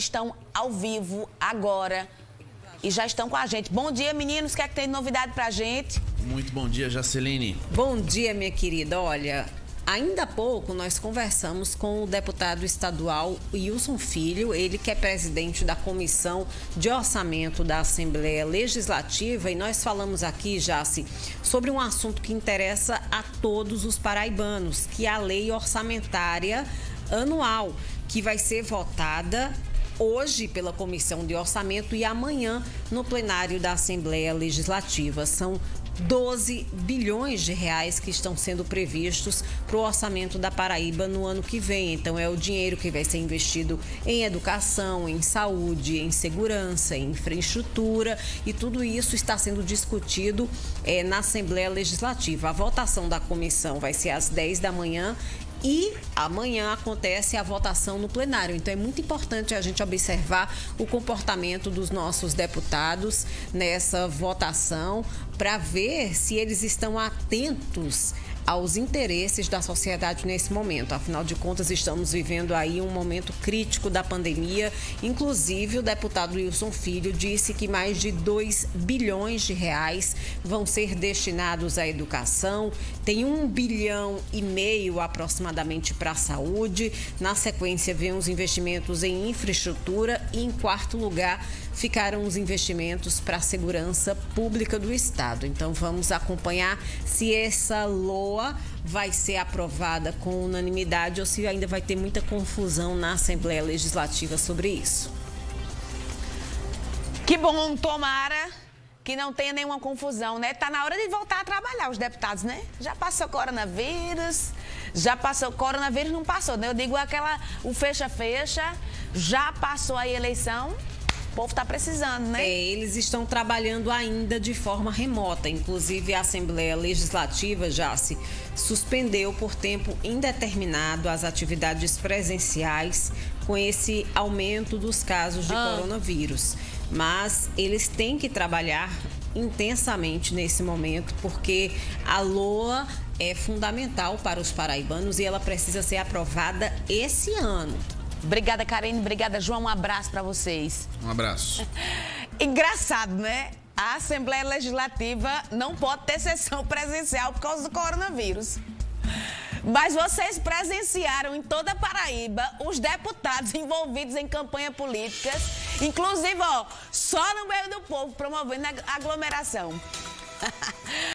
estão ao vivo agora e já estão com a gente. Bom dia, meninos. O que é que tem de novidade pra gente? Muito bom dia, Jaceline. Bom dia, minha querida. Olha, ainda há pouco nós conversamos com o deputado estadual Wilson Filho, ele que é presidente da Comissão de Orçamento da Assembleia Legislativa, e nós falamos aqui, Jace, sobre um assunto que interessa a todos os paraibanos, que é a lei orçamentária anual, que vai ser votada hoje pela Comissão de Orçamento e amanhã no plenário da Assembleia Legislativa. São 12 bilhões de reais que estão sendo previstos para o orçamento da Paraíba no ano que vem. Então, é o dinheiro que vai ser investido em educação, em saúde, em segurança, em infraestrutura, e tudo isso está sendo discutido na Assembleia Legislativa. A votação da comissão vai ser às 10 da manhã e amanhã acontece a votação no plenário. Então, é muito importante a gente observar o comportamento dos nossos deputados nessa votação para ver se eles estão atentos aos interesses da sociedade nesse momento. Afinal de contas, estamos vivendo aí um momento crítico da pandemia. Inclusive, o deputado Wilson Filho disse que mais de 2 bilhões de reais vão ser destinados à educação. Tem 1,5 bilhão aproximadamente para a saúde. Na sequência, vem os investimentos em infraestrutura e, em quarto lugar, ficaram os investimentos para a segurança pública do Estado. Então, vamos acompanhar se essa LOA vai ser aprovada com unanimidade ou se ainda vai ter muita confusão na Assembleia Legislativa sobre isso. Que bom, tomara que não tenha nenhuma confusão, né? Tá na hora de voltar a trabalhar, os deputados, né? Já passou coronavírus, não passou, né? Eu digo o fecha-fecha, já passou a eleição. O povo está precisando, né? Eles estão trabalhando ainda de forma remota. Inclusive, a Assembleia Legislativa já se suspendeu por tempo indeterminado as atividades presenciais com esse aumento dos casos de coronavírus. Mas eles têm que trabalhar intensamente nesse momento, porque a LOA é fundamental para os paraibanos e ela precisa ser aprovada esse ano. Obrigada, Karine. Obrigada, João. Um abraço para vocês. Um abraço. Engraçado, né? A Assembleia Legislativa não pode ter sessão presencial por causa do coronavírus. Mas vocês presenciaram em toda a Paraíba os deputados envolvidos em campanha políticas, inclusive, só no meio do povo, promovendo a aglomeração.